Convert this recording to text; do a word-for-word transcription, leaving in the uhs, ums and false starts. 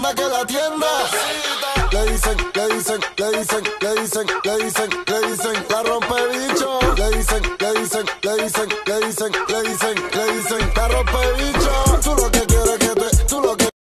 la que la atienda. Le dicen, le dicen, le dicen, le dicen, le dicen, le dicen, la rompe bicho. Le dicen, le dicen, le dicen, le dicen, le dicen,